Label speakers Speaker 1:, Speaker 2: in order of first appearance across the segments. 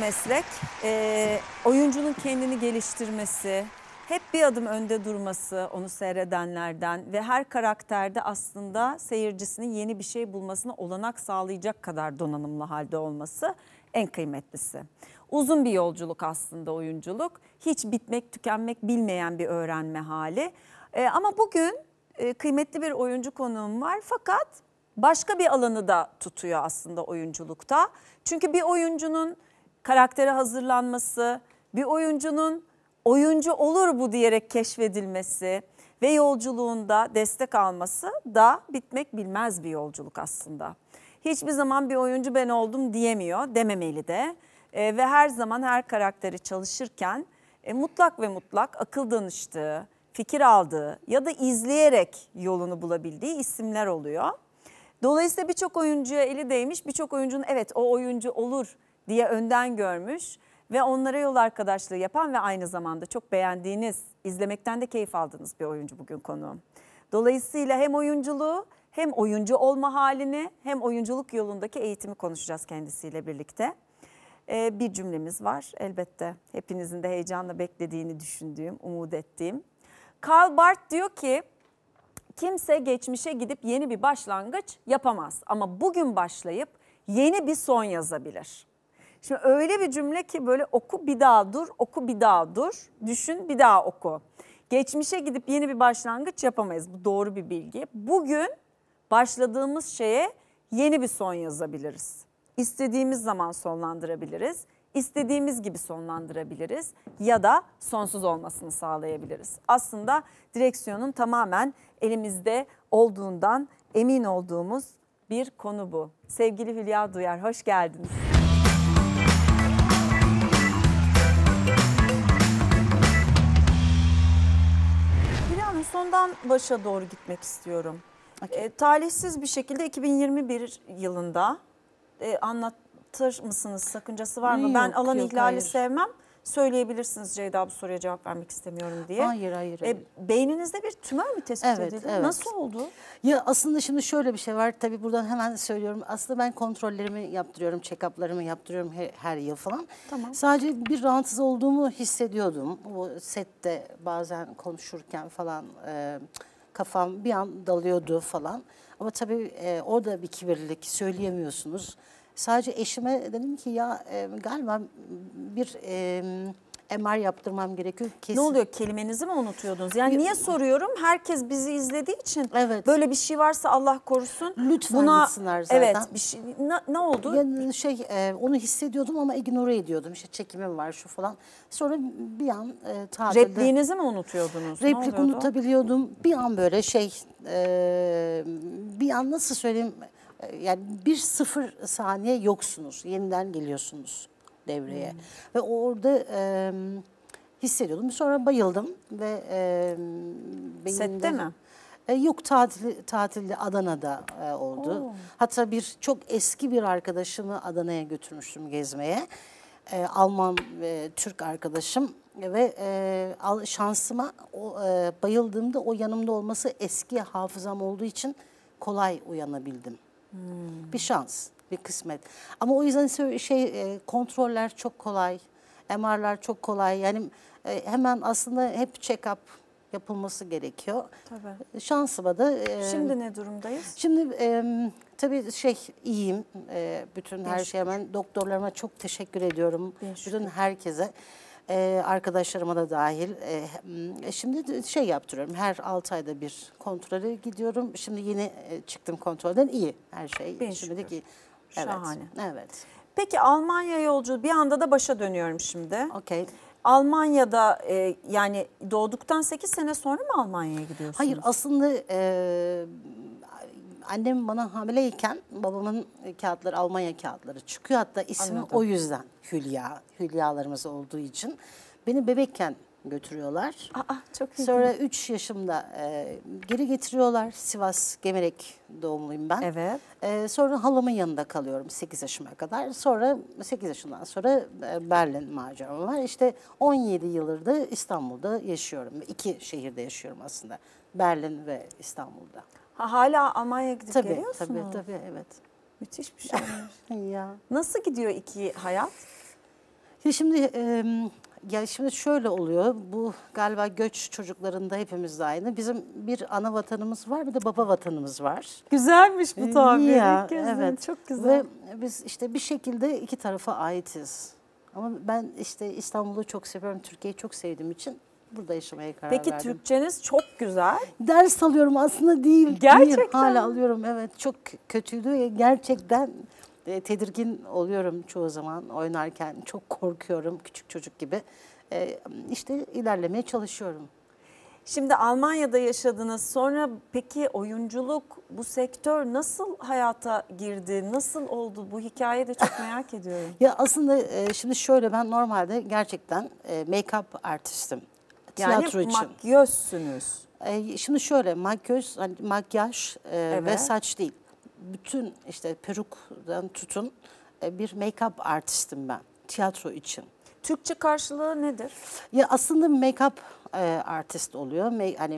Speaker 1: meslek. Oyuncunun kendini geliştirmesi, hep bir adım önde durması onu seyredenlerden ve her karakterde aslında seyircisinin yeni bir şey bulmasına olanak sağlayacak kadar donanımlı halde olması en kıymetlisi. Uzun bir yolculuk aslında oyunculuk. Hiç bitmek tükenmek bilmeyen bir öğrenme hali. Ama bugün kıymetli bir oyuncu konuğum var fakat başka bir alanı da tutuyor aslında oyunculukta. Çünkü bir oyuncunun karaktere hazırlanması, bir oyuncunun oyuncu olur bu diyerek keşfedilmesi ve yolculuğunda destek alması da bitmek bilmez bir yolculuk aslında. Hiçbir zaman bir oyuncu ben oldum diyemiyor, dememeli de. Ve her zaman her karakteri çalışırken mutlak ve mutlak akıl danıştığı, fikir aldığı ya da izleyerek yolunu bulabildiği isimler oluyor. Dolayısıyla birçok oyuncuya eli değmiş, birçok oyuncunun evet o oyuncu olur diye önden görmüş ve onlara yol arkadaşlığı yapan ve aynı zamanda çok beğendiğiniz, izlemekten de keyif aldığınız bir oyuncu bugün konuğum. Dolayısıyla hem oyunculuğu hem oyuncu olma halini hem oyunculuk yolundaki eğitimi konuşacağız kendisiyle birlikte. Bir cümlemiz var elbette hepinizin de heyecanla beklediğini düşündüğüm, umut ettiğim. Karl Barth diyor ki kimse geçmişe gidip yeni bir başlangıç yapamaz ama bugün başlayıp yeni bir son yazabilir. Şimdi öyle bir cümle ki böyle oku bir daha dur, oku bir daha dur, düşün bir daha oku. Geçmişe gidip yeni bir başlangıç yapamayız. Bu doğru bir bilgi. Bugün başladığımız şeye yeni bir son yazabiliriz. İstediğimiz zaman sonlandırabiliriz. İstediğimiz gibi sonlandırabiliriz ya da sonsuz olmasını sağlayabiliriz. Aslında direksiyonun tamamen elimizde olduğundan emin olduğumuz bir konu bu. Sevgili Hülya Duyar, hoş geldiniz. Hülya Hanım, sondan başa doğru gitmek istiyorum. Okay. Talihsiz bir şekilde 2021 yılında anlatır mısınız? Sakıncası var mı? Ben alan ihlali sevmem. Söyleyebilirsiniz Ceyda, bu soruya cevap vermek istemiyorum diye.
Speaker 2: Hayır.
Speaker 1: Beyninizde bir tümör mü tespit edildi?
Speaker 2: Evet.
Speaker 1: Nasıl oldu?
Speaker 2: Ya aslında şimdi şöyle bir şey var. Tabii buradan hemen söylüyorum. Aslında ben kontrollerimi yaptırıyorum, check-up'larımı yaptırıyorum her yıl falan. Tamam. Sadece bir rahatsız olduğumu hissediyordum. O sette bazen konuşurken falan kafam bir an dalıyordu falan. Ama tabii orada bir kibirlilik, söyleyemiyorsunuz. Sadece eşime dedim ki ya galiba bir MR yaptırmam gerekiyor. Kesin.
Speaker 1: Ne oluyor, kelimenizi mi unutuyordunuz? Yani niye soruyorum? Herkes bizi izlediği için böyle bir şey varsa Allah korusun.
Speaker 2: Lütfen gitsinler zaten.
Speaker 1: Evet, bir şey, ne oldu?
Speaker 2: Yani onu hissediyordum ama ignore ediyordum. İşte çekimim var şu falan. Sonra bir an tatilde.
Speaker 1: Repliğinizi mi unutuyordunuz?
Speaker 2: Replik unutabiliyordum. Bir an böyle bir an nasıl söyleyeyim? Yani 1-0 saniye yoksunuz. Yeniden geliyorsunuz devreye. Ve orada hissediyordum. Sonra bayıldım ve
Speaker 1: sette mi?
Speaker 2: Yok, tatilde Adana'da oldu. Hatta çok eski bir arkadaşımı Adana'ya götürmüştüm gezmeye. Alman ve Türk arkadaşım ve şansıma bayıldığımda o yanımda olması eski hafızam olduğu için kolay uyanabildim. Bir şans, bir kısmet. Ama o yüzden kontroller çok kolay, MR'lar çok kolay. Yani hemen aslında hep check-up yapılması gerekiyor. Tabii. Şansıma da...
Speaker 1: Şimdi ne durumdayız?
Speaker 2: Şimdi tabii iyiyim. Bütün her şeye hemen doktorlarıma çok teşekkür ediyorum. Bütün herkese. Arkadaşlarıma da dahil. Şimdi yaptırıyorum. Her 6 ayda bir kontrole gidiyorum. Şimdi yeni çıktım kontrolden, iyi her şey. Şimdilik iyi.
Speaker 1: Şahane.
Speaker 2: Evet.
Speaker 1: Peki Almanya yolculuğu, bir anda da başa dönüyorum şimdi.
Speaker 2: Okay.
Speaker 1: Almanya'da yani doğduktan 8 sene sonra mı Almanya'ya gidiyorsunuz?
Speaker 2: Hayır, aslında annem bana hamileyken babamın kağıtları, Almanya kağıtları çıkıyor. Hatta ismi o yüzden Hülya. Hülyalarımız olduğu için. Beni bebekken götürüyorlar.
Speaker 1: Çok iyi.
Speaker 2: Sonra 3 yaşımda geri getiriyorlar. Sivas Gemerek doğumluyum ben.
Speaker 1: Evet.
Speaker 2: Sonra halamın yanında kalıyorum 8 yaşıma kadar. Sonra 8 yaşından sonra Berlin maceram var. İşte 17 yıldır da İstanbul'da yaşıyorum. 2 şehirde yaşıyorum aslında. Berlin ve İstanbul'da.
Speaker 1: Hala Almanya'ya gidip geliyorsunuz?
Speaker 2: Tabii, evet.
Speaker 1: Müthiş bir şey.
Speaker 2: Ya.
Speaker 1: Nasıl gidiyor iki hayat?
Speaker 2: Şimdi ya şimdi şöyle oluyor. Bu galiba göç çocuklarında hepimiz de aynı. Bizim bir ana vatanımız var, bir de baba vatanımız var.
Speaker 1: Güzelmiş bu tabir.
Speaker 2: Ya,
Speaker 1: İlk kez
Speaker 2: evet.
Speaker 1: çok güzel.
Speaker 2: Ve biz işte bir şekilde iki tarafa aitiz. Ama ben işte İstanbul'u çok seviyorum, Türkiye'yi çok sevdiğim için burada yaşamaya karar
Speaker 1: Peki
Speaker 2: verdim.
Speaker 1: Türkçeniz çok güzel.
Speaker 2: Ders alıyorum aslında değil.
Speaker 1: Gerçekten
Speaker 2: Değil, hala
Speaker 1: mi?
Speaker 2: alıyorum, evet. Çok kötüydü. Gerçekten tedirgin oluyorum çoğu zaman oynarken. Çok korkuyorum küçük çocuk gibi. İşte ilerlemeye çalışıyorum.
Speaker 1: Şimdi Almanya'da yaşadınız. Sonra peki oyunculuk, bu sektör nasıl hayata girdi? Nasıl oldu? Bu hikayeyi de çok merak ediyorum.
Speaker 2: Ya aslında şimdi şöyle, ben normalde gerçekten make-up artistim. Tiyatro
Speaker 1: Yani
Speaker 2: için.
Speaker 1: makyözsünüz.
Speaker 2: Şimdi şöyle, makyöz, hani makyaj ve
Speaker 1: Evet.
Speaker 2: saç değil. Bütün işte peruktan tutun bir make-up artistim ben tiyatro için.
Speaker 1: Türkçe karşılığı nedir?
Speaker 2: Ya aslında make-up artist oluyor. Hani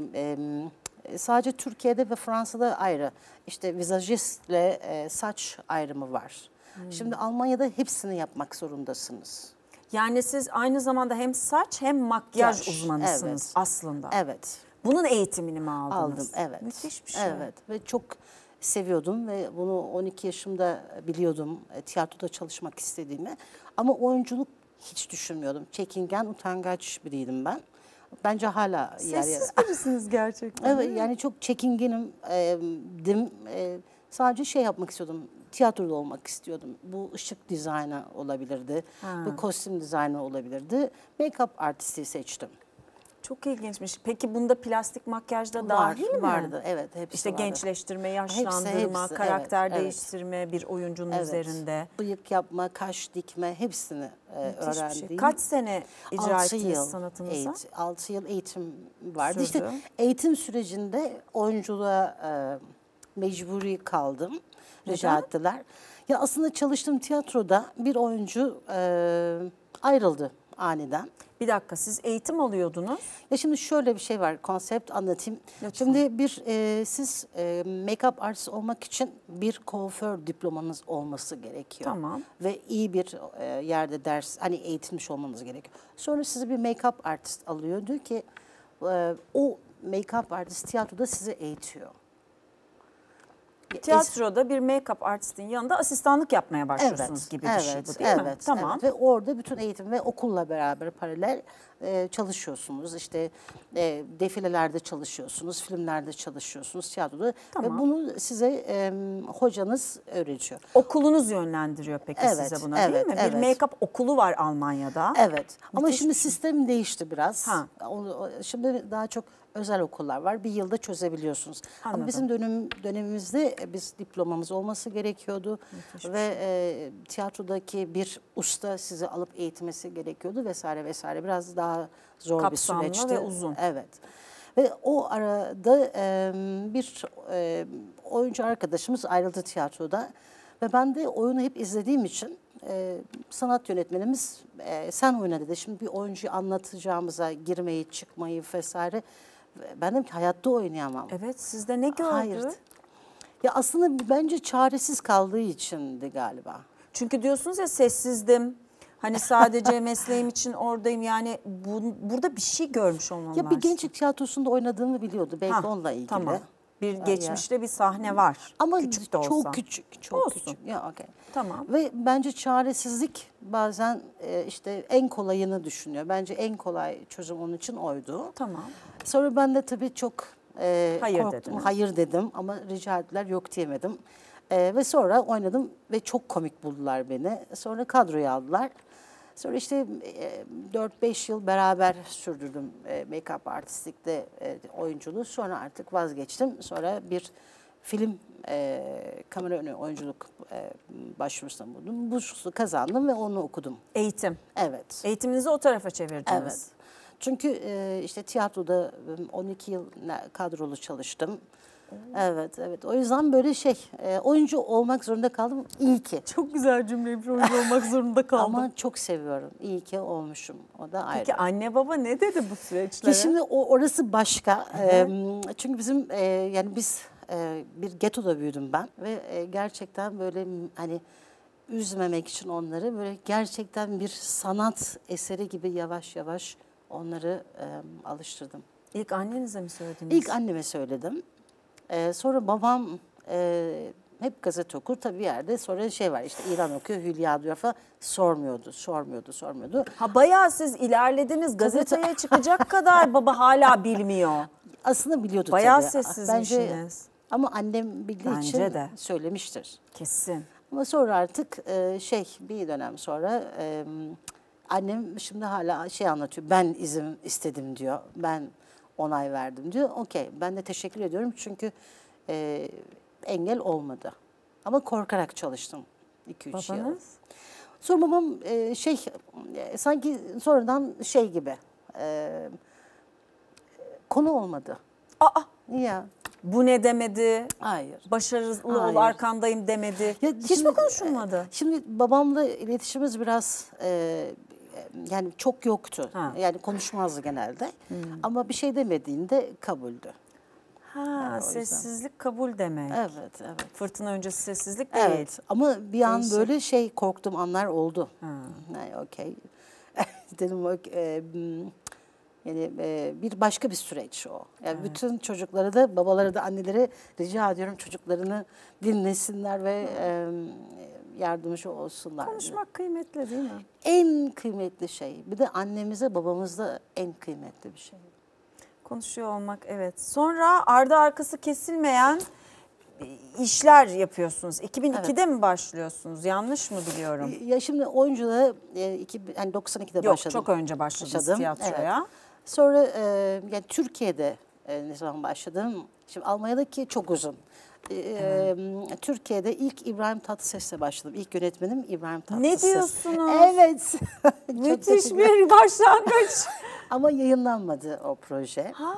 Speaker 2: sadece Türkiye'de ve Fransa'da ayrı. İşte vizajistle saç ayrımı var. Şimdi Almanya'da hepsini yapmak zorundasınız.
Speaker 1: Yani siz aynı zamanda hem saç hem makyaj
Speaker 2: Makyaj,
Speaker 1: uzmanısınız
Speaker 2: evet.
Speaker 1: aslında.
Speaker 2: Evet.
Speaker 1: Bunun eğitimini mi aldınız?
Speaker 2: Aldım, evet.
Speaker 1: Müthiş bir şey.
Speaker 2: Evet ve çok seviyordum ve bunu 12 yaşımda biliyordum tiyatroda çalışmak istediğimi. Ama oyunculuk hiç düşünmüyordum. Çekingen, utangaç biriydim ben. Bence hala
Speaker 1: Sessiz birisiniz gerçekten.
Speaker 2: Evet, yani çok çekingenim dim. Sadece şey yapmak istiyordum. Tiyatroda olmak istiyordum. Bu ışık dizaynı olabilirdi. Bu kostüm dizaynı olabilirdi. Make-up artisti seçtim.
Speaker 1: Çok ilginçmiş. Peki bunda plastik makyaj da dahil mi?
Speaker 2: Vardı, evet. Hepsi
Speaker 1: İşte
Speaker 2: vardı.
Speaker 1: gençleştirme, yaşlandırma,
Speaker 2: hepsi,
Speaker 1: karakter
Speaker 2: evet.
Speaker 1: değiştirme bir oyuncunun
Speaker 2: Evet.
Speaker 1: üzerinde.
Speaker 2: Bıyık yapma, kaş dikme hepsini
Speaker 1: Müthiş bir şey.
Speaker 2: öğrendim.
Speaker 1: Kaç sene icra
Speaker 2: 6
Speaker 1: ettiniz
Speaker 2: yıl,
Speaker 1: sanatınıza?
Speaker 2: 6 yıl eğitim vardı.
Speaker 1: Sürdü.
Speaker 2: İşte eğitim sürecinde oyunculuğa mecburi kaldım. Rica
Speaker 1: Neden?
Speaker 2: ettiler. Ya aslında çalıştığım tiyatroda bir oyuncu ayrıldı aniden.
Speaker 1: Bir dakika, siz eğitim alıyordunuz.
Speaker 2: Ya şimdi şöyle bir şey var, konsept anlatayım.
Speaker 1: Lütfen.
Speaker 2: Şimdi siz make-up artist olmak için bir kuaför diplomanız olması gerekiyor.
Speaker 1: Tamam.
Speaker 2: Ve iyi bir yerde ders, hani eğitilmiş olmanız gerekiyor. Sonra sizi bir make-up artist alıyor. Diyor ki o make-up artist tiyatroda sizi eğitiyor.
Speaker 1: Tiyatroda bir make-up artistin yanında asistanlık yapmaya başlıyorsunuz gibi bir şey bu değil mi? Tamam.
Speaker 2: Evet. Ve orada bütün eğitim ve okulla beraber paralel çalışıyorsunuz. İşte defilelerde çalışıyorsunuz, filmlerde çalışıyorsunuz, tiyatroda.
Speaker 1: Tamam.
Speaker 2: Ve bunu size hocanız öğretiyor.
Speaker 1: Okulunuz yönlendiriyor peki
Speaker 2: Evet,
Speaker 1: size buna değil
Speaker 2: evet,
Speaker 1: mi? Bir
Speaker 2: evet.
Speaker 1: make-up okulu var Almanya'da.
Speaker 2: Evet. Ama
Speaker 1: Müthiş
Speaker 2: şimdi
Speaker 1: bir şey.
Speaker 2: sistem değişti biraz.
Speaker 1: Ha.
Speaker 2: Şimdi daha çok özel okullar var. Bir yılda çözebiliyorsunuz.
Speaker 1: Anladım.
Speaker 2: Ama bizim dönemimizde biz diplomamız olması gerekiyordu. Ve tiyatrodaki bir usta sizi alıp eğitmesi gerekiyordu vesaire vesaire. Biraz daha zor
Speaker 1: Kapsamlı
Speaker 2: bir süreçti.
Speaker 1: ve uzun.
Speaker 2: Evet. Ve o arada bir oyuncu arkadaşımız ayrıldı tiyatroda. Ve ben de oyunu hep izlediğim için sanat yönetmenimiz sen oyna dedi. Şimdi bir oyuncuyu anlatacağımıza girmeyi, çıkmayı vesaire. Ben dedim ki hayatta oynayamam.
Speaker 1: Evet, sizde ne gördü?
Speaker 2: Hayır. Ya aslında bence çaresiz kaldığı içindi galiba.
Speaker 1: Çünkü diyorsunuz ya sessizdim. Hani sadece mesleğim için oradayım. Yani burada bir şey görmüş olmam
Speaker 2: Ya bir
Speaker 1: lazım.
Speaker 2: gençlik tiyatrosunda oynadığımı biliyordu. Belki
Speaker 1: Ha,
Speaker 2: onunla ilgili.
Speaker 1: Tamam. Bir geçmişte bir sahne var.
Speaker 2: Ama
Speaker 1: küçük de olsa.
Speaker 2: çok küçük, çok
Speaker 1: Olsun.
Speaker 2: küçük. Ya okey.
Speaker 1: Tamam.
Speaker 2: Ve bence çaresizlik bazen işte en kolayını düşünüyor. Bence en kolay çözüm onun için oydu.
Speaker 1: Tamam.
Speaker 2: Sonra ben de tabii çok
Speaker 1: Hayır
Speaker 2: korktum.
Speaker 1: dediniz.
Speaker 2: Hayır dedim ama rica ettiler, yok diyemedim. Ve sonra oynadım ve çok komik buldular beni. Sonra kadroya aldılar. Sonra işte 4-5 yıl beraber sürdürdüm make-up artistlikte oyunculuğu. Sonra artık vazgeçtim. Sonra bir film kamera önü oyunculuk başvurusunda bulundum. Burslu kazandım ve onu okudum.
Speaker 1: Eğitim.
Speaker 2: Evet.
Speaker 1: Eğitiminizi o tarafa çevirdiniz.
Speaker 2: Evet. Çünkü işte tiyatroda 12 yıl kadrolu çalıştım. Evet, evet. O yüzden böyle oyuncu olmak zorunda kaldım. İyi ki.
Speaker 1: Çok güzel cümleymiş, oyuncu olmak zorunda kaldım.
Speaker 2: Ama çok seviyorum. İyi ki olmuşum. O da ayrı.
Speaker 1: Peki anne baba ne dedi bu süreçlere?
Speaker 2: Ki şimdi orası başka. Çünkü bizim yani biz bir getoda büyüdüm ben ve gerçekten böyle hani üzmemek için onları böyle gerçekten bir sanat eseri gibi yavaş yavaş onları alıştırdım.
Speaker 1: İlk annenize mi söylediniz?
Speaker 2: İlk anneme söyledim. Sonra babam hep gazete okur tabii bir yerde. Sonra şey var işte İran okuyor, Hülya diyor falan. Sormuyordu.
Speaker 1: Ha bayağı siz ilerlediniz. Gazeteye çıkacak kadar baba hala bilmiyor.
Speaker 2: Aslında biliyordu
Speaker 1: Bayağı
Speaker 2: tabii.
Speaker 1: sessizmişsiniz.
Speaker 2: Ama annem bildiği
Speaker 1: Bence
Speaker 2: için
Speaker 1: de.
Speaker 2: söylemiştir.
Speaker 1: Kesin.
Speaker 2: Ama sonra artık bir dönem sonra annem şimdi hala şey anlatıyor. Ben izin istedim diyor. Ben onay verdim diyor. Okey ben de teşekkür ediyorum çünkü engel olmadı. Ama korkarak çalıştım 2-3 yıl.
Speaker 1: Babanız?
Speaker 2: Sonra babam sanki sonradan şey gibi konu olmadı.
Speaker 1: Aa,
Speaker 2: Ya
Speaker 1: bu ne demedi?
Speaker 2: hayır.
Speaker 1: Başarılı ol
Speaker 2: Hayır.
Speaker 1: arkandayım demedi.
Speaker 2: Ya
Speaker 1: Hiç mi
Speaker 2: şimdi,
Speaker 1: konuşulmadı?
Speaker 2: Şimdi babamla iletişimimiz biraz yani çok yoktu.
Speaker 1: Ha.
Speaker 2: Yani konuşmazdı genelde. Ama bir şey demediğinde kabuldü.
Speaker 1: Ha,
Speaker 2: o yüzden.
Speaker 1: sessizlik kabul demek.
Speaker 2: Evet.
Speaker 1: Fırtına öncesi sessizlik değil.
Speaker 2: Evet ama bir an
Speaker 1: Değişik.
Speaker 2: böyle korktuğum anlar oldu.
Speaker 1: Ha.
Speaker 2: Yani okey. Dedim yani bir başka bir süreç o. Yani bütün çocuklara da babalara da annelere rica ediyorum çocuklarını dinlesinler ve yardımcı olsunlar.
Speaker 1: Konuşmak kıymetli değil mi?
Speaker 2: En kıymetli şey. Bir de annemize babamızda en kıymetli bir şey.
Speaker 1: Konuşuyor olmak evet. Sonra ardı arkası kesilmeyen işler yapıyorsunuz. 2002'de mi başlıyorsunuz? Yanlış mı biliyorum?
Speaker 2: Ya şimdi oyunculuğa yani 92'de
Speaker 1: Yok
Speaker 2: başladım.
Speaker 1: çok önce başladınız tiyatroya.
Speaker 2: Evet. Sonra yani Türkiye'de ne zaman başladım? Şimdi Almanya'daki çok uzun. Türkiye'de ilk İbrahim Tatlıses'le başladım. İlk yönetmenim İbrahim Tatlıses.
Speaker 1: Ne diyorsunuz?
Speaker 2: Evet. Çok
Speaker 1: Müthiş
Speaker 2: teşekkür-
Speaker 1: bir başlangıç.
Speaker 2: Ama yayınlanmadı o proje.
Speaker 1: Ha,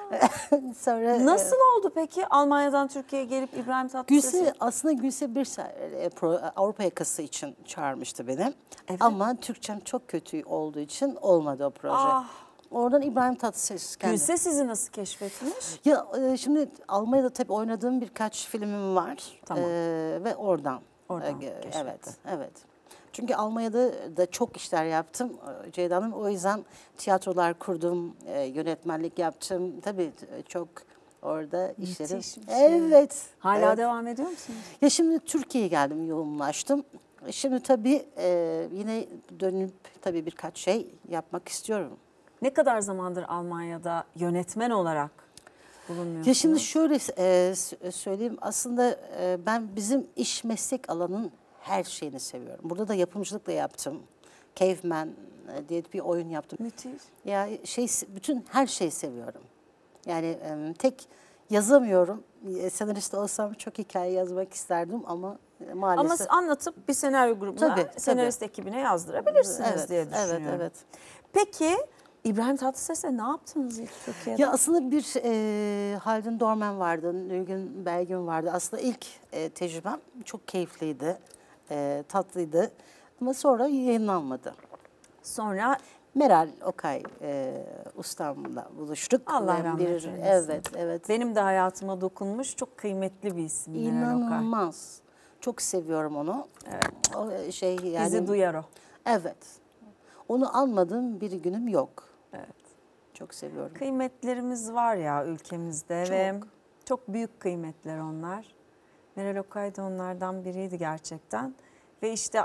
Speaker 2: Sonra
Speaker 1: nasıl oldu peki Almanya'dan Türkiye'ye gelip İbrahim Tatlıses'i?
Speaker 2: Gülse Birsel Avrupa Yakası için çağırmıştı beni.
Speaker 1: Evet.
Speaker 2: Ama Türkçem çok kötü olduğu için olmadı o proje.
Speaker 1: Ah.
Speaker 2: Oradan İbrahim Tatlıses kendi.
Speaker 1: Gülse sizi nasıl keşfetmiş?
Speaker 2: Ya şimdi Almanya'da tabii oynadığım birkaç filmim var.
Speaker 1: Tamam.
Speaker 2: Ve oradan.
Speaker 1: Oradan
Speaker 2: Evet. Çünkü Almanya'da da çok işler yaptım Ceyda Hanım. O yüzden tiyatrolar kurdum, yönetmenlik yaptım. Tabii çok orada işlerim.
Speaker 1: Müthiş bir şey.
Speaker 2: Evet.
Speaker 1: Hala
Speaker 2: evet.
Speaker 1: devam ediyor musunuz?
Speaker 2: Ya şimdi Türkiye'ye geldim, yoğunlaştım. Şimdi tabii yine dönüp tabii birkaç şey yapmak istiyorum.
Speaker 1: Ne kadar zamandır Almanya'da yönetmen olarak bulunmuyorsunuz?
Speaker 2: Ya şimdi şöyle söyleyeyim aslında ben bizim iş meslek alanının her şeyini seviyorum. Burada da yapımcılık da yaptım. Caveman diye bir oyun yaptım.
Speaker 1: Müthiş.
Speaker 2: Ya bütün her şeyi seviyorum. Yani tek yazamıyorum. Senarist olsam çok hikaye yazmak isterdim ama maalesef.
Speaker 1: Ama anlatıp bir senaryo grubuna,
Speaker 2: Tabii.
Speaker 1: senarist ekibine yazdırabilirsiniz diye düşünüyorum.
Speaker 2: Evet.
Speaker 1: Peki İbrahim Tatlıses'le ne yaptınız ilk Türkiye'de?
Speaker 2: Ya aslında bir Haldun Dorman vardı, Nilgün Belgün vardı. Aslında ilk tecrübem çok keyifliydi, tatlıydı. Ama sonra yayınlanmadı.
Speaker 1: Sonra
Speaker 2: Meral Okay ustamla buluştuk.
Speaker 1: Allah
Speaker 2: Ve
Speaker 1: rahmet eylesin.
Speaker 2: Evet.
Speaker 1: benim de hayatıma dokunmuş çok kıymetli bir isim. Meral Okay.
Speaker 2: İnanılmaz. Çok seviyorum onu.
Speaker 1: Evet.
Speaker 2: O yani.
Speaker 1: Bizi duyar o.
Speaker 2: Evet. Onu almadığım bir günüm yok.
Speaker 1: Evet.
Speaker 2: Çok seviyorum.
Speaker 1: Kıymetlerimiz var ya ülkemizde ve çok büyük kıymetler onlar. Meral Okay da onlardan biriydi gerçekten. Ve işte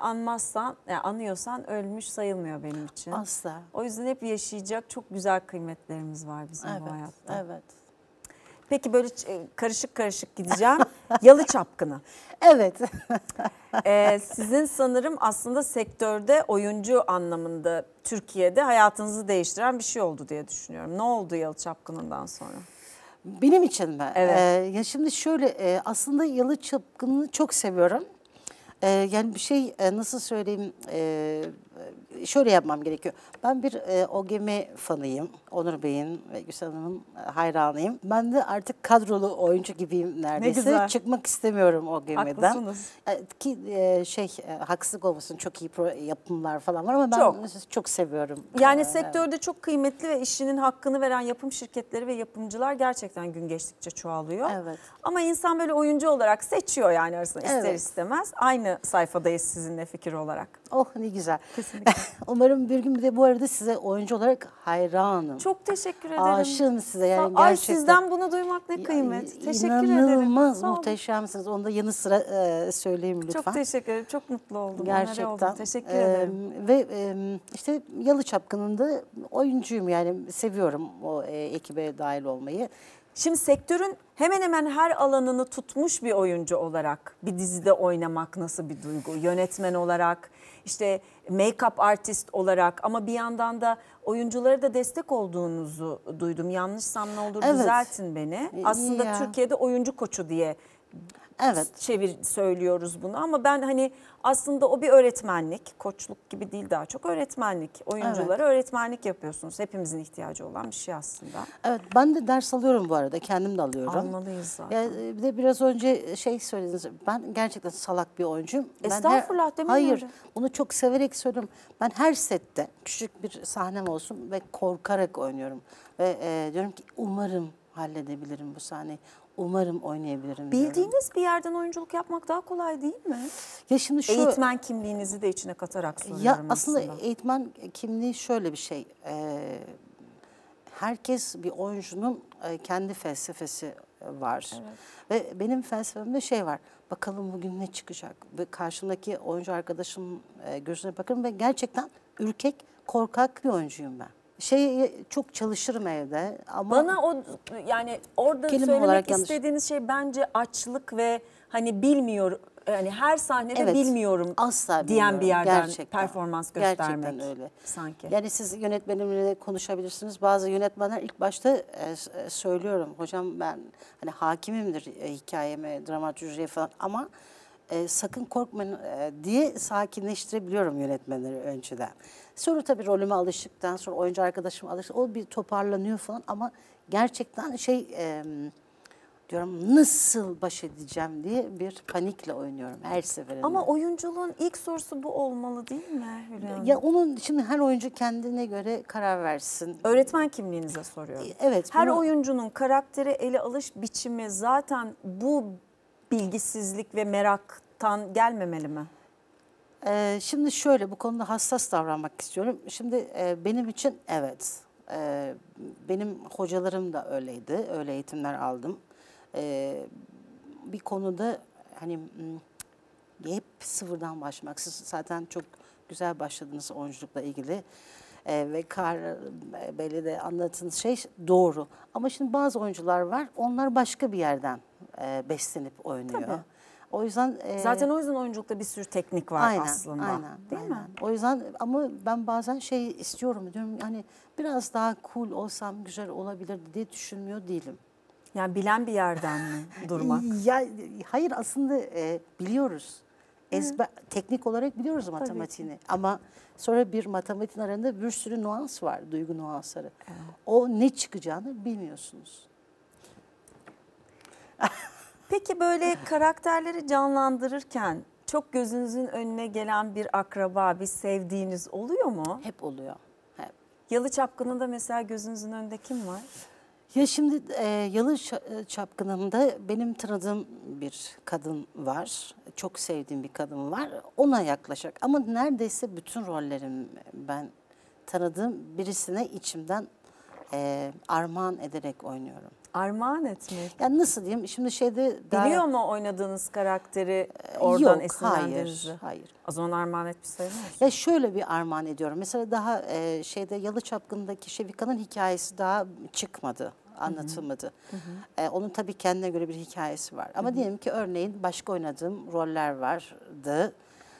Speaker 1: anıyorsan ölmüş sayılmıyor benim için.
Speaker 2: Asla.
Speaker 1: O yüzden hep yaşayacak çok güzel kıymetlerimiz var bizim bu hayatta.
Speaker 2: Evet.
Speaker 1: Peki böyle karışık karışık gideceğim. Yalı Çapkını.
Speaker 2: Evet.
Speaker 1: Sizin sanırım aslında sektörde oyuncu anlamında Türkiye'de hayatınızı değiştiren bir şey oldu diye düşünüyorum. Ne oldu Yalı Çapkını'ndan sonra?
Speaker 2: Benim için mi?
Speaker 1: Evet.
Speaker 2: Ya şimdi şöyle aslında Yalı Çapkını'nı çok seviyorum. Yani bir şey nasıl söyleyeyim şöyle yapmam gerekiyor. Ben bir OGM fanıyım. Onur Bey'in ve Gülsen Hanım'ın hayranıyım. Ben de artık kadrolu oyuncu gibiyim neredeyse.
Speaker 1: güzel.
Speaker 2: Çıkmak istemiyorum OGM'den.
Speaker 1: Haklısınız.
Speaker 2: Ki haksızlık olmasın çok iyi yapımlar falan var ama ben çok seviyorum.
Speaker 1: Yani sektörde çok kıymetli ve işinin hakkını veren yapım şirketleri ve yapımcılar gerçekten gün geçtikçe çoğalıyor.
Speaker 2: Evet.
Speaker 1: Ama insan böyle oyuncu olarak seçiyor yani arasında ister
Speaker 2: Evet.
Speaker 1: istemez. Aynı aynı sayfadayız sizinle fikir olarak.
Speaker 2: Oh ne güzel.
Speaker 1: Kesinlikle.
Speaker 2: Umarım bir gün bir de bu arada size oyuncu olarak hayranım.
Speaker 1: Çok teşekkür ederim.
Speaker 2: Aşığım size yani
Speaker 1: Ay
Speaker 2: gerçekten.
Speaker 1: sizden bunu duymak ne kıymet. Teşekkür ederim.
Speaker 2: İnanılmaz
Speaker 1: Sağ olun.
Speaker 2: muhteşemsiniz. Onu da yanı sıra söyleyeyim lütfen.
Speaker 1: Çok teşekkür ederim. Çok mutlu oldum. Onore
Speaker 2: Gerçekten.
Speaker 1: oldum. Teşekkür ederim.
Speaker 2: Ve işte Yalı Çapkını'nda oyuncuyum yani seviyorum o ekibe dahil olmayı.
Speaker 1: Şimdi sektörün hemen hemen her alanını tutmuş bir oyuncu olarak bir dizide oynamak nasıl bir duygu? Yönetmen olarak, işte make-up artist olarak ama bir yandan da oyunculara da destek olduğunuzu duydum. Yanlışsam ne olur
Speaker 2: Evet.
Speaker 1: düzeltin beni. Aslında
Speaker 2: Ya.
Speaker 1: Türkiye'de oyuncu koçu diye
Speaker 2: Evet.
Speaker 1: söylüyoruz bunu ama ben hani aslında o bir öğretmenlik, koçluk gibi değil daha çok öğretmenlik. Oyunculara öğretmenlik yapıyorsunuz. Hepimizin ihtiyacı olan bir şey aslında.
Speaker 2: Evet ben de ders alıyorum bu arada. Kendim de alıyorum.
Speaker 1: Almalıyız zaten.
Speaker 2: Ya, bir de biraz önce şey söylediniz. Ben gerçekten salak bir oyuncuyum.
Speaker 1: Estağfurullah, demeyin
Speaker 2: Hayır.
Speaker 1: öyle.
Speaker 2: Bunu çok severek söylüyorum. Ben her sette küçük bir sahnem olsun ve korkarak oynuyorum. Ve diyorum ki umarım halledebilirim bu sahneyi. Umarım oynayabilirim diyorum.
Speaker 1: Bildiğiniz bir yerden oyunculuk yapmak daha kolay değil mi?
Speaker 2: Ya şimdi şu
Speaker 1: Eğitmen kimliğinizi de içine katarak soruyorum
Speaker 2: ya aslında eğitmen kimliği şöyle bir şey. Herkes bir oyuncunun kendi felsefesi var. Ve benim felsefemde şey var. Bakalım bugün ne çıkacak? Ve karşımdaki oyuncu arkadaşım gözüne bakarım ve gerçekten ürkek, korkak bir oyuncuyum ben. Çok çalışırım evde ama
Speaker 1: Bana o yani orada
Speaker 2: Kelime
Speaker 1: söylemek
Speaker 2: olarak yanlış.
Speaker 1: istediğiniz şey bence açlık ve hani bilmiyor, yani her sahnede
Speaker 2: Evet,
Speaker 1: bilmiyorum
Speaker 2: asla
Speaker 1: diyen
Speaker 2: bilmiyorum.
Speaker 1: bir yerden
Speaker 2: Gerçekten.
Speaker 1: performans göstermek.
Speaker 2: Gerçekten öyle.
Speaker 1: Sanki.
Speaker 2: Yani siz yönetmenimle de konuşabilirsiniz. Bazı yönetmenler ilk başta söylüyorum. Hocam ben hani hakimimdir hikayeme, dramaturjiye falan ama sakın korkmayın diye sakinleştirebiliyorum yönetmenleri önceden. Sonra tabii rolüme alıştıktan sonra oyuncu arkadaşım alıştı. O bir toparlanıyor falan ama gerçekten diyorum nasıl baş edeceğim diye bir panikle oynuyorum her seferinde.
Speaker 1: Ama oyunculuğun ilk sorusu bu olmalı değil mi Hülya Hanım?
Speaker 2: Ya onun şimdi her oyuncu kendine göre karar versin.
Speaker 1: Öğretmen kimliğinize soruyorum.
Speaker 2: Evet.
Speaker 1: Her
Speaker 2: bunu-
Speaker 1: oyuncunun karaktere ele alış biçimi zaten bu bilgisizlik ve meraktan gelmemeli mi?
Speaker 2: Şimdi şöyle bu konuda hassas davranmak istiyorum. Şimdi benim için evet. Benim hocalarım da öyleydi. Öyle eğitimler aldım. Bir konuda hani hep sıfırdan başlamak. Siz zaten çok güzel başladınız oyunculukla ilgili. Ve belli de anlattığınız şey doğru. Ama şimdi bazı oyuncular var. Onlar başka bir yerden beslenip oynuyor.
Speaker 1: Tabii.
Speaker 2: O yüzden
Speaker 1: Zaten o yüzden oyunculukta bir sürü teknik var
Speaker 2: aynen,
Speaker 1: aslında.
Speaker 2: aynen,
Speaker 1: Değil
Speaker 2: aynen.
Speaker 1: mi?
Speaker 2: O yüzden ama ben bazen şey istiyorum diyorum hani biraz daha cool olsam güzel olabilir diye düşünmüyor değilim.
Speaker 1: Yani bilen bir yerden mi durmak?
Speaker 2: Ya hayır aslında biliyoruz. Teknik olarak biliyoruz matematiğini. Ama sonra bir matematiğin arasında bir sürü nuans var, duygu nuansları. Evet. O ne çıkacağını bilmiyorsunuz.
Speaker 1: Peki böyle karakterleri canlandırırken çok gözünüzün önüne gelen bir akraba, bir sevdiğiniz oluyor mu?
Speaker 2: Hep oluyor. Hep.
Speaker 1: Yalı Çapkını'nda mesela gözünüzün önünde kim var?
Speaker 2: Ya şimdi Yalı Çapkını'nda benim tanıdığım bir kadın var. Çok sevdiğim bir kadın var. Ona yaklaşarak ama neredeyse bütün rollerim ben tanıdığım birisine içimden armağan ederek oynuyorum.
Speaker 1: Armağan etmek.
Speaker 2: Yani nasıl diyeyim? Şimdi daha...
Speaker 1: Biliyor mu oynadığınız karakteri oradan
Speaker 2: Yok,
Speaker 1: esinlendiğinizi?
Speaker 2: hayır.
Speaker 1: O zaman armağan etmiş sayılmaz.
Speaker 2: Ya şöyle bir armağan ediyorum. Mesela daha Yalı Çapkını'ndaki Şevika'nın hikayesi daha çıkmadı, anlatılmadı. Onun tabii kendine göre bir hikayesi var. Ama diyelim ki örneğin başka oynadığım roller vardı.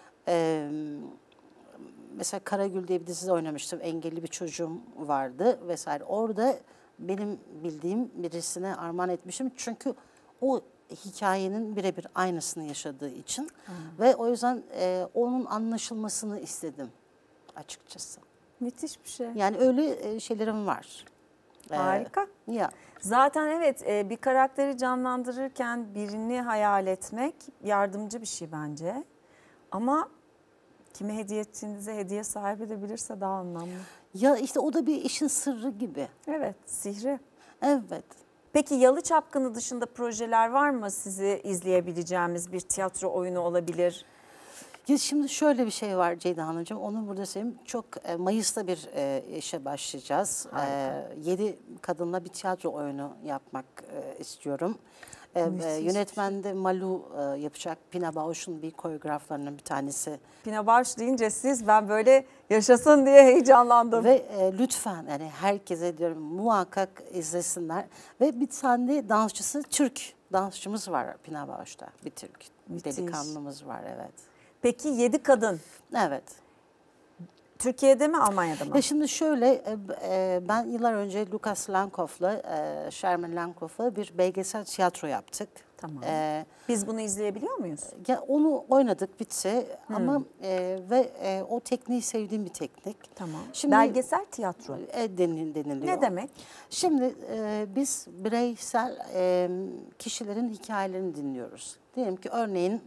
Speaker 2: Mesela Karagül diye bir dizide oynamıştım. Engelli bir çocuğum vardı vesaire. Orada benim bildiğim birisine armağan etmişim. Çünkü o hikayenin birebir aynısını yaşadığı için. Ve o yüzden onun anlaşılmasını istedim açıkçası.
Speaker 1: Müthiş bir şey.
Speaker 2: Yani öyle şeylerim var.
Speaker 1: Harika.
Speaker 2: Ya.
Speaker 1: Zaten evet bir karakteri canlandırırken birini hayal etmek yardımcı bir şey bence. Ama kime hediye ettiğinize hediye sahibi de bilirse daha anlamlı.
Speaker 2: Ya işte o da bir işin sırrı gibi.
Speaker 1: Evet, sihri.
Speaker 2: Evet.
Speaker 1: Peki Yalı Çapkını dışında projeler var mı sizi izleyebileceğimiz bir tiyatro oyunu olabilir?
Speaker 2: Ya şimdi şöyle bir şey var Ceyda Hanımcığım, onu burada söyleyeyim. Çok Mayıs'ta bir işe başlayacağız. 7 kadınla bir tiyatro oyunu yapmak istiyorum. Yönetmen de Malu yapacak. Pina Bausch'un bir koreograflarının bir tanesi.
Speaker 1: Pina Bausch deyince ben böyle yaşasın diye heyecanlandım.
Speaker 2: Ve lütfen yani herkese diyorum muhakkak izlesinler. Ve bir tane de dansçısı, Türk dansçımız var Pina Bausch'ta. Bir Türk delikanlımız var, evet.
Speaker 1: Peki 7 kadın
Speaker 2: Evet.
Speaker 1: Türkiye'de mi, Almanya'da mı?
Speaker 2: Ya şimdi şöyle, ben yıllar önce Lukas Lankoff'la, Sherman Lankoff'la bir belgesel tiyatro yaptık.
Speaker 1: Tamam. Biz bunu izleyebiliyor muyuz?
Speaker 2: Ya onu oynadık, bitti ama o tekniği sevdiğim bir teknik.
Speaker 1: Tamam.
Speaker 2: Şimdi,
Speaker 1: belgesel tiyatro.
Speaker 2: Deniliyor.
Speaker 1: Ne demek?
Speaker 2: Şimdi biz bireysel kişilerin hikayelerini dinliyoruz. Diyelim ki örneğin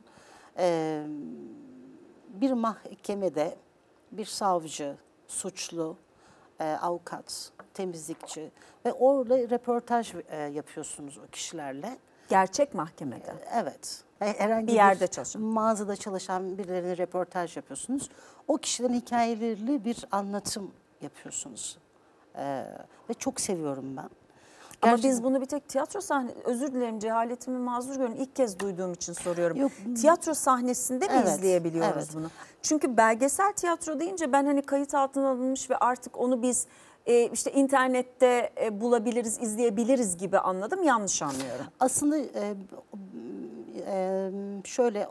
Speaker 2: bir mahkemede bir savcı, suçlu, avukat, temizlikçi ve orada röportaj yapıyorsunuz o kişilerle.
Speaker 1: Gerçek mahkemede.
Speaker 2: Evet. Herhangi
Speaker 1: bir yerde çalışan.
Speaker 2: mağazada çalışan birilerine röportaj yapıyorsunuz. O kişilerin hikayeleriyle bir anlatım yapıyorsunuz. Ve çok seviyorum ben.
Speaker 1: Ama biz bunu bir tek tiyatro sahne, özür dilerim cehaletimi mazur görün, ilk kez duyduğum için soruyorum.
Speaker 2: Yok.
Speaker 1: Tiyatro sahnesinde mi izleyebiliyoruz bunu? Çünkü belgesel tiyatro deyince ben hani kayıt altına alınmış ve artık onu biz işte internette bulabiliriz, izleyebiliriz gibi anladım. Yanlış anlıyorum.
Speaker 2: Aslında şöyle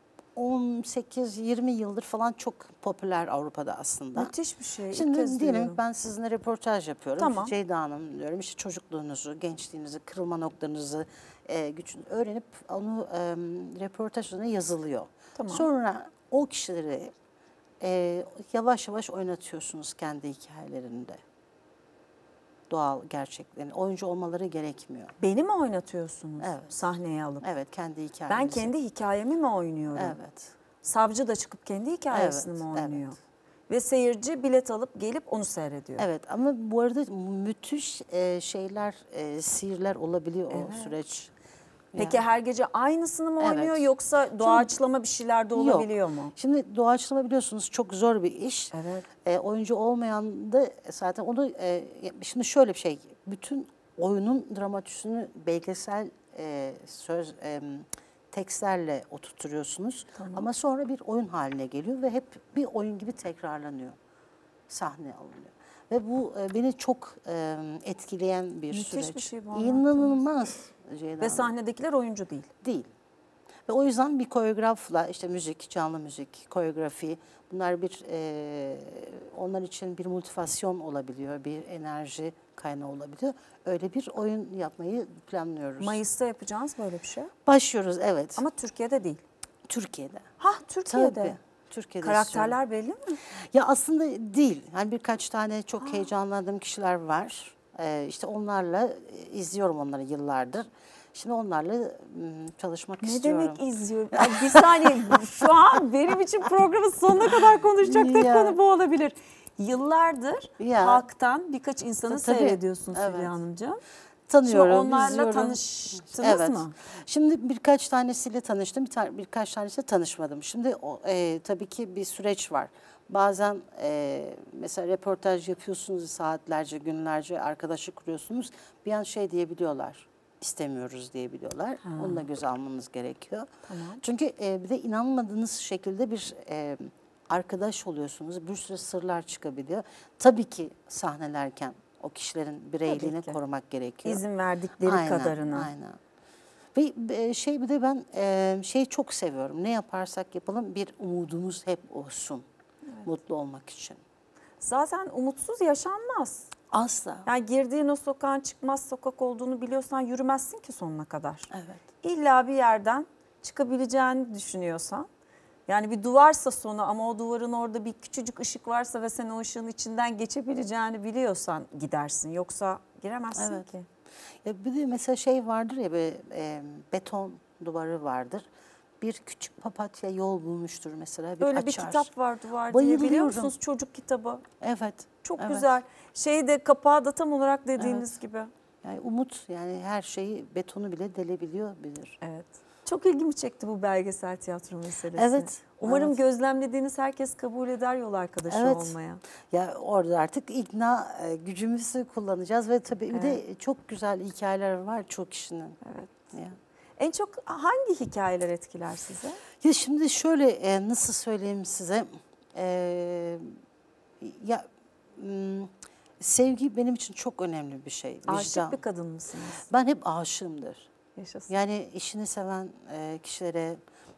Speaker 2: 18-20 yıldır falan çok popüler Avrupa'da aslında.
Speaker 1: Müthiş bir şey.
Speaker 2: Şimdi diyelim ben sizinle röportaj yapıyorum.
Speaker 1: Tamam.
Speaker 2: Ceyda Hanım diyorum, işte çocukluğunuzu, gençliğinizi, kırılma noktalarınızı gücünü öğrenip onu röportaj üzerine yazılıyor.
Speaker 1: Tamam.
Speaker 2: Sonra o kişileri yavaş yavaş oynatıyorsunuz kendi hikayelerinde. Doğal gerçeklerini. Oyuncu olmaları gerekmiyor.
Speaker 1: Beni mi oynatıyorsunuz
Speaker 2: Evet.
Speaker 1: sahneye alıp?
Speaker 2: Evet, kendi hikayenizi.
Speaker 1: Ben kendi hikayemi mi oynuyorum?
Speaker 2: Evet.
Speaker 1: Savcı da çıkıp kendi hikayesini mi oynuyor?
Speaker 2: Evet.
Speaker 1: Ve seyirci bilet alıp gelip onu seyrediyor.
Speaker 2: Evet ama bu arada müthiş şeyler, sihirler olabiliyor o süreç.
Speaker 1: Peki her gece aynısını mı oynuyor
Speaker 2: Evet.
Speaker 1: yoksa doğaçlama bir şeyler de olabiliyor mu?
Speaker 2: Şimdi doğaçlama biliyorsunuz çok zor bir iş.
Speaker 1: Evet.
Speaker 2: Oyuncu olmayan da zaten onu şimdi şöyle bir şey, bütün oyunun dramatüsünü belgesel söz tekstlerle oturtuyorsunuz.
Speaker 1: Tamam.
Speaker 2: Ama sonra bir oyun haline geliyor ve hep bir oyun gibi tekrarlanıyor. Sahne alınıyor. Ve bu beni çok etkileyen bir
Speaker 1: Müthiş
Speaker 2: süreç.
Speaker 1: bir şey bu
Speaker 2: İnanılmaz Ceyda
Speaker 1: Ve
Speaker 2: Hanım.
Speaker 1: sahnedekiler oyuncu değil.
Speaker 2: Değil. Ve o yüzden bir koreografla işte müzik, canlı müzik, koreografi bunlar onlar için bir motivasyon olabiliyor, bir enerji kaynağı olabiliyor. Öyle bir oyun yapmayı planlıyoruz.
Speaker 1: Mayıs'ta yapacağız böyle bir şey.
Speaker 2: Başlıyoruz, evet.
Speaker 1: Ama Türkiye'de değil.
Speaker 2: Türkiye'de.
Speaker 1: Türkiye'de.
Speaker 2: Tabii. Türkiye'de
Speaker 1: Karakterler
Speaker 2: istiyorum.
Speaker 1: belli mi?
Speaker 2: Ya aslında değil. Yani birkaç tane çok heyecanlandığım kişiler var. İşte onlarla izliyorum onları yıllardır. Şimdi onlarla çalışmak istiyorum.
Speaker 1: Ne demek izliyorum? Ay, bir saniye şu an benim için programın sonuna kadar konuşacak tek konu bu olabilir. Yıllardır halktan birkaç insanı seyrediyorsunuz Hülya Hanımcığım.
Speaker 2: Tanıyorum,
Speaker 1: Şimdi onlarla
Speaker 2: izliyorum.
Speaker 1: tanıştınız mı?
Speaker 2: Şimdi birkaç tanesiyle tanıştım, birkaç tanesiyle tanışmadım. Şimdi tabii ki bir süreç var. Bazen mesela röportaj yapıyorsunuz saatlerce, günlerce arkadaşlık kuruyorsunuz. Bir an şey diyebiliyorlar, istemiyoruz diyebiliyorlar. Onu da göze almanız gerekiyor.
Speaker 1: Tamam.
Speaker 2: Çünkü bir de inanmadığınız şekilde bir arkadaş oluyorsunuz. Bir sürü sırlar çıkabiliyor. Tabii ki sahnelerken o kişilerin bireyliğini korumak gerekiyor.
Speaker 1: İzin verdikleri kadarına.
Speaker 2: Aynen. Ve bir de ben şeyi çok seviyorum. Ne yaparsak yapalım bir umudumuz hep olsun. Evet. Mutlu olmak için.
Speaker 1: Zaten umutsuz yaşanmaz.
Speaker 2: Asla.
Speaker 1: Yani girdiğin o sokağın çıkmaz sokak olduğunu biliyorsan yürümezsin ki sonuna kadar.
Speaker 2: Evet.
Speaker 1: İlla bir yerden çıkabileceğini düşünüyorsan. Yani bir duvarsa sonu ama o duvarın orada bir küçücük ışık varsa ve sen o ışığın içinden geçebileceğini biliyorsan gidersin. Yoksa giremezsin ki.
Speaker 2: Ya bir de mesela şey vardır ya beton duvarı vardır. Bir küçük papatya yol bulmuştur mesela.
Speaker 1: Öyle
Speaker 2: açar.
Speaker 1: bir kitap var duvar diye biliyor musunuz? Çocuk kitabı.
Speaker 2: Evet.
Speaker 1: Çok güzel. Şeyde kapağı da tam olarak dediğiniz gibi.
Speaker 2: Yani umut yani her şeyi betonu bile delebiliyor bilir.
Speaker 1: Evet. Çok ilgimi çekti bu belgesel tiyatro meselesi.
Speaker 2: Evet.
Speaker 1: Umarım
Speaker 2: Evet.
Speaker 1: gözlemlediğiniz herkes kabul eder yol arkadaşı
Speaker 2: Evet.
Speaker 1: olmaya.
Speaker 2: Ya orada artık ikna gücümüzü kullanacağız ve tabii bir de çok güzel hikayeler var çok kişinin.
Speaker 1: Evet.
Speaker 2: Ya.
Speaker 1: En çok hangi hikayeler etkiler sizi?
Speaker 2: Ya şimdi şöyle nasıl söyleyeyim size, ya sevgi benim için çok önemli bir şey.
Speaker 1: Aşık
Speaker 2: Vicdan.
Speaker 1: bir kadın mısınız?
Speaker 2: Ben hep aşığımdır.
Speaker 1: Yaşasın.
Speaker 2: Yani işini seven kişilere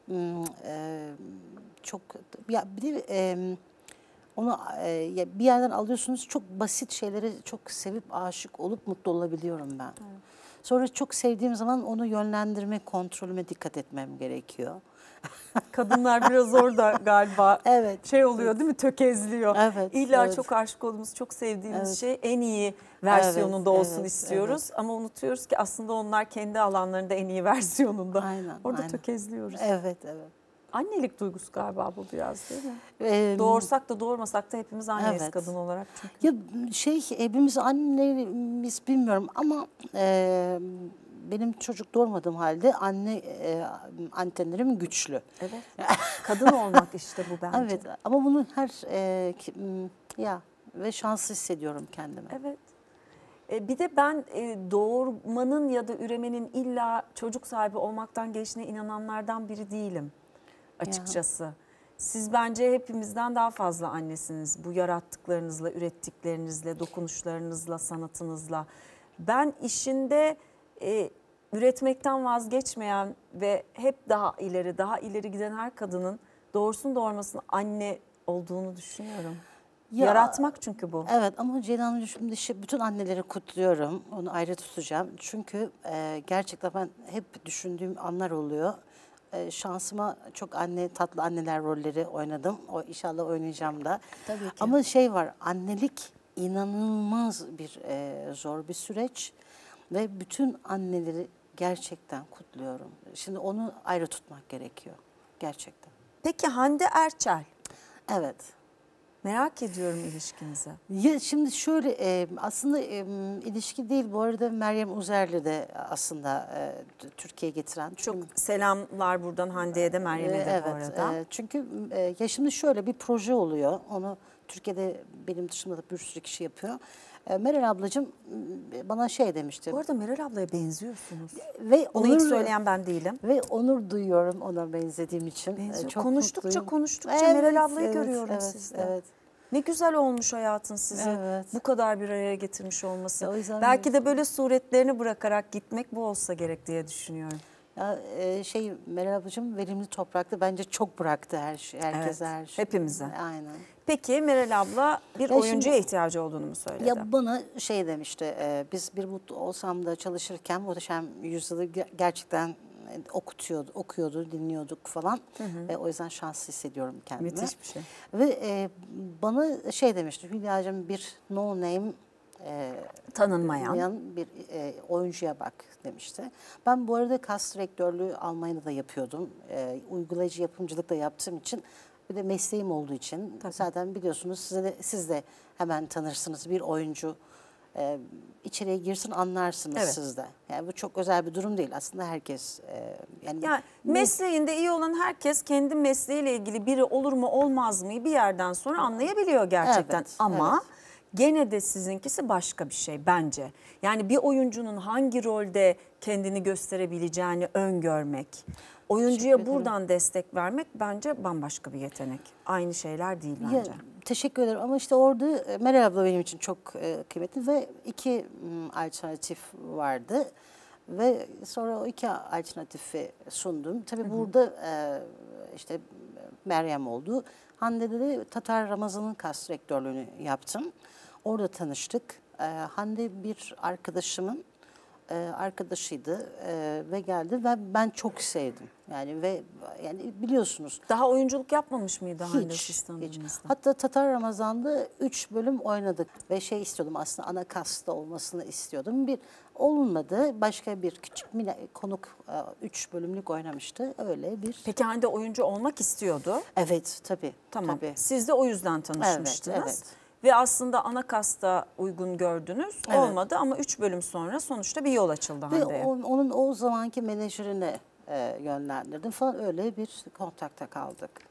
Speaker 2: çok, ya bir de onu ya bir yerden alıyorsunuz, çok basit şeyleri çok sevip aşık olup mutlu olabiliyorum ben. Evet. Sonra çok sevdiğim zaman onu yönlendirme, kontrolüme dikkat etmem gerekiyor.
Speaker 1: Kadınlar biraz orada galiba
Speaker 2: Evet.
Speaker 1: şey oluyor değil mi? Tökezliyor.
Speaker 2: Evet,
Speaker 1: İlla
Speaker 2: evet.
Speaker 1: çok aşık olduğumuz, çok sevdiğimiz
Speaker 2: Evet.
Speaker 1: şey en iyi versiyonunda
Speaker 2: Evet,
Speaker 1: olsun
Speaker 2: evet,
Speaker 1: istiyoruz. Ama unutuyoruz ki aslında onlar kendi alanlarında en iyi versiyonunda.
Speaker 2: Aynen,
Speaker 1: Orada
Speaker 2: aynen.
Speaker 1: tökezliyoruz.
Speaker 2: Evet, evet.
Speaker 1: Annelik duygusu galiba bu biraz, değil mi?
Speaker 2: Em,
Speaker 1: Doğursak da doğurmasak da hepimiz anneyiz
Speaker 2: Evet.
Speaker 1: kadın olarak çünkü.
Speaker 2: Ya hepimiz annemiz bilmiyorum ama benim çocuk doğurmadığım halde antenlerim güçlü.
Speaker 1: Evet. Kadın olmak işte bu bence.
Speaker 2: Evet ama bunu ya ve şanslı hissediyorum kendimi.
Speaker 1: Evet. Bir de ben doğurmanın ya da üremenin illa çocuk sahibi olmaktan geçtiğine inananlardan biri değilim açıkçası. Siz bence hepimizden daha fazla annesiniz bu yarattıklarınızla, ürettiklerinizle, dokunuşlarınızla, sanatınızla. Ben işinde üretmekten vazgeçmeyen ve hep daha ileri giden her kadının doğursun doğurmasın anne olduğunu düşünüyorum.
Speaker 2: Ya,
Speaker 1: Yaratmak çünkü bu.
Speaker 2: Evet ama Ceylan'ın bütün anneleri kutluyorum. Onu ayrı tutacağım. Çünkü gerçekten ben hep düşündüğüm anlar oluyor. Şansıma çok tatlı anneler rolleri oynadım. İnşallah oynayacağım da.
Speaker 1: Tabii ki.
Speaker 2: Ama var, annelik inanılmaz bir zor bir süreç. Ve bütün anneleri gerçekten kutluyorum. Şimdi onu ayrı tutmak gerekiyor. Gerçekten.
Speaker 1: Peki Hande Erçel.
Speaker 2: Evet.
Speaker 1: Merak ediyorum ilişkinizi.
Speaker 2: Ya şimdi şöyle aslında ilişki değil, bu arada Meryem Uzerli de aslında Türkiye'ye getiren.
Speaker 1: Çok selamlar buradan Hande'ye de Meryem'e de bu arada.
Speaker 2: Çünkü ya şimdi şöyle bir proje oluyor. Onu Türkiye'de benim dışımda da bir sürü kişi yapıyor. Meral ablacığım bana demişti.
Speaker 1: Bu arada Meral ablaya benziyorsunuz.
Speaker 2: Ve
Speaker 1: Onu ilk söyleyen ben değilim.
Speaker 2: Ve onur duyuyorum ona benzediğim için. Çok
Speaker 1: konuştukça
Speaker 2: mutluyum.
Speaker 1: Meral ablayı görüyorum sizde.
Speaker 2: Evet.
Speaker 1: Ne güzel olmuş hayatın sizi bu kadar bir araya getirmiş olması. Belki de böyle suretlerini bırakarak gitmek bu olsa gerek diye düşünüyorum.
Speaker 2: Ya, Meral ablacığım verimli toprakta bence çok bıraktı herkese her şey.
Speaker 1: Hepimize.
Speaker 2: Aynen.
Speaker 1: Peki Meral abla bir oyuncuya ihtiyacı olduğunu mu söyledi?
Speaker 2: Ya bana demişti, biz Bir Mutlu Olsam da çalışırken Muhteşem Yüzyıl'ı gerçekten okuyordu, dinliyorduk falan. Ve o yüzden şanslı hissediyorum kendimi.
Speaker 1: Müthiş bir şey.
Speaker 2: Ve bana demişti, Hülya'cığım bir no name
Speaker 1: tanınmayan
Speaker 2: bir oyuncuya bak demişti. Ben bu arada kas direktörlüğü Almanya'da da yapıyordum. Uygulayıcı yapımcılık da yaptığım için, bir de mesleğim olduğu için zaten biliyorsunuz, siz de hemen tanırsınız bir oyuncu. İçeriye girsin anlarsınız siz de. Yani bu çok özel bir durum değil. Aslında herkes
Speaker 1: yani mesleğinde iyi olan herkes kendi mesleğiyle ilgili biri olur mu olmaz mı bir yerden sonra anlayabiliyor gerçekten.
Speaker 2: Evet,
Speaker 1: ama gene de sizinkisi başka bir şey bence. Yani bir oyuncunun hangi rolde kendini gösterebileceğini öngörmek, oyuncuya buradan destek vermek bence bambaşka bir yetenek. Aynı şeyler değil bence.
Speaker 2: Teşekkür ederim ama işte orada Meral abla benim için çok kıymetli ve iki alternatif vardı. Ve sonra o iki alternatifi sundum. Tabii burada işte Meryem oldu. Hande'de de Tatar Ramazan'ın kas direktörlüğünü yaptım. Orada tanıştık. Hande bir arkadaşımın arkadaşıydı ve geldi ve ben çok sevdim. Yani biliyorsunuz.
Speaker 1: Daha oyunculuk yapmamış mıydı Hande
Speaker 2: hiç.
Speaker 1: sistanımızda?
Speaker 2: Hatta Tatar Ramazan'da 3 bölüm oynadık ve istiyordum aslında, ana kasta olmasını istiyordum. Olmadı. Başka bir küçük konuk 3 bölümlük oynamıştı. Öyle bir.
Speaker 1: Peki Hande oyuncu olmak istiyordu.
Speaker 2: Evet tabii.
Speaker 1: Tamam.
Speaker 2: Tabii.
Speaker 1: Siz de o yüzden tanışmıştınız.
Speaker 2: Evet.
Speaker 1: Ve aslında ana kasta uygun gördünüz. Olmadı ama 3 bölüm sonra sonuçta bir yol açıldı Hande'ye.
Speaker 2: Ve onun o zamanki menajerine yönlendirdim falan, öyle bir kontakta kaldık.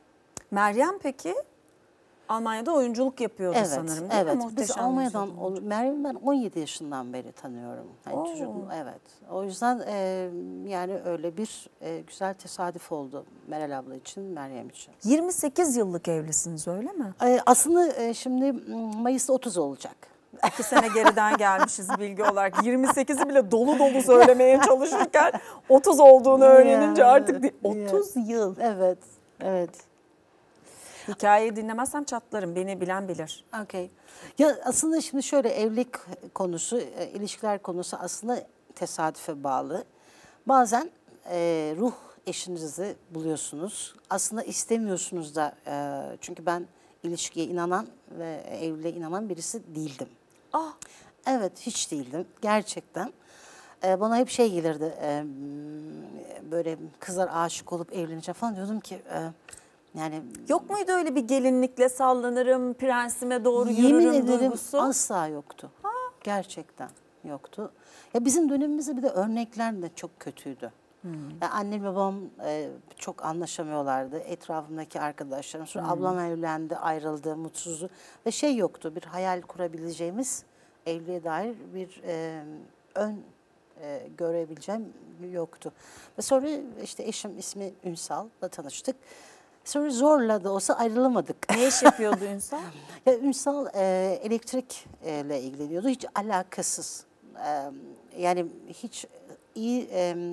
Speaker 1: Meryem peki? Almanya'da oyunculuk yapıyordu
Speaker 2: Evet,
Speaker 1: sanırım değil mi?
Speaker 2: evet. Biz
Speaker 1: Muhteşem
Speaker 2: Almanya'dan,
Speaker 1: Yüzyıl.
Speaker 2: Meryem'i ben 17 yaşından beri tanıyorum. Hani evet. O yüzden yani öyle bir güzel tesadüf oldu Meral abla için, Meryem için.
Speaker 1: 28 yıllık evlisiniz öyle mi?
Speaker 2: Aslında şimdi Mayıs'ta 30 olacak.
Speaker 1: 2 sene geriden gelmişiz bilgi olarak. 28'i bile dolu dolu söylemeye çalışırken 30 olduğunu öğrenince artık 30 yıl.
Speaker 2: Evet, evet.
Speaker 1: Hikayeyi dinlemezsem çatlarım. Beni bilen bilir.
Speaker 2: Okay. Ya aslında şimdi şöyle evlilik konusu, ilişkiler konusu aslında tesadüfe bağlı. Bazen ruh eşinizi buluyorsunuz. Aslında istemiyorsunuz da çünkü ben ilişkiye inanan ve evliliğe inanan birisi değildim.
Speaker 1: Ah.
Speaker 2: Evet, hiç değildim gerçekten. Bana hep şey gelirdi, böyle kızlar aşık olup evleneceğim falan diyordum ki... Yani
Speaker 1: yok muydu öyle bir gelinlikle sallanırım, prensime doğru
Speaker 2: yemin
Speaker 1: yürürüm
Speaker 2: ederim
Speaker 1: duygusu?
Speaker 2: asla yoktu. Gerçekten yoktu. Ya bizim dönemimizde bir de örnekler de çok kötüydü. Yani annem babam çok anlaşamıyorlardı. Etrafımdaki arkadaşlarım. Sonra ablam evlendi, ayrıldı, mutsuzdu. Ve şey yoktu, bir hayal kurabileceğimiz evliliğe dair bir ön görebileceğim yoktu. Ve sonra işte eşim ismi Ünsal'la tanıştık. Sonra zorla da olsa ayrılamadık.
Speaker 1: Ne iş yapıyordu Ünsal?
Speaker 2: Ya Ünsal elektrikle ilgileniyordu. Hiç alakasız. Yani hiç iyi...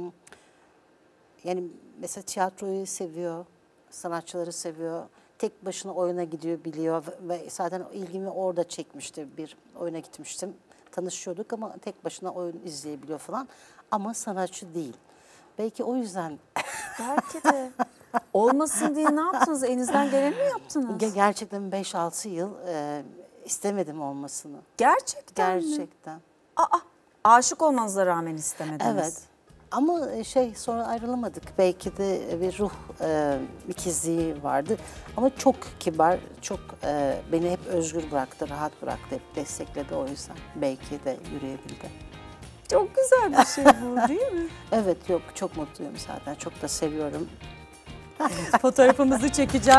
Speaker 2: yani mesela tiyatroyu seviyor, sanatçıları seviyor. Tek başına oyuna gidiyor, biliyor ve zaten ilgimi orada çekmişti. Bir oyuna gitmiştim. Tanışıyorduk ama tek başına oyun izleyebiliyor falan. Ama sanatçı değil. Belki o yüzden...
Speaker 1: Belki de. Olmasın diye ne yaptınız? Elinizden geleni mi yaptınız?
Speaker 2: Gerçekten 5-6 yıl istemedim olmasını.
Speaker 1: Gerçekten mi?
Speaker 2: Gerçekten.
Speaker 1: Aa, aşık olmanıza rağmen istemediniz.
Speaker 2: Evet. Ama sonra ayrılamadık. Belki de bir ruh ikizliği vardı. Ama çok kibar, çok beni hep özgür bıraktı, rahat bıraktı, hep destekledi o yüzden. Belki de yürüyebildi.
Speaker 1: Çok güzel bir şey bu değil mi?
Speaker 2: Evet, yok çok mutluyum zaten. Çok da seviyorum.
Speaker 1: Fotoğrafımızı çekeceğim.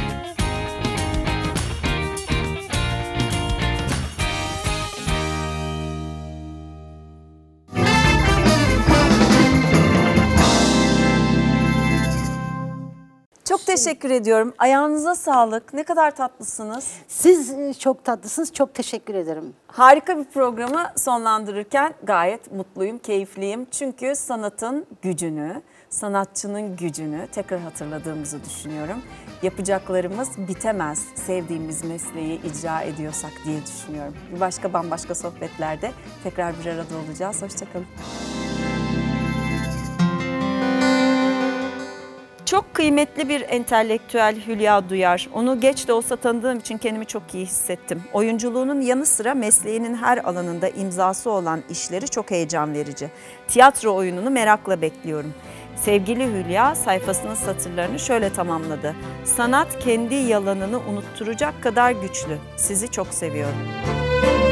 Speaker 1: Çok teşekkür ediyorum. Ayağınıza sağlık. Ne kadar tatlısınız.
Speaker 2: Siz çok tatlısınız. Çok teşekkür ederim.
Speaker 1: Harika bir programı sonlandırırken gayet mutluyum, keyifliyim. Çünkü sanatın gücünü, sanatçının gücünü tekrar hatırladığımızı düşünüyorum. Yapacaklarımız bitemez sevdiğimiz mesleği icra ediyorsak diye düşünüyorum. Bir başka bambaşka sohbetlerde tekrar bir arada olacağız. Hoşçakalın. Çok kıymetli bir entelektüel Hülya Duyar. Onu geç de olsa tanıdığım için kendimi çok iyi hissettim. Oyunculuğunun yanı sıra mesleğinin her alanında imzası olan işleri çok heyecan verici. Tiyatro oyununu merakla bekliyorum. Sevgili Hülya sayfasının satırlarını şöyle tamamladı. Sanat kendi yalanını unutturacak kadar güçlü. Sizi çok seviyorum.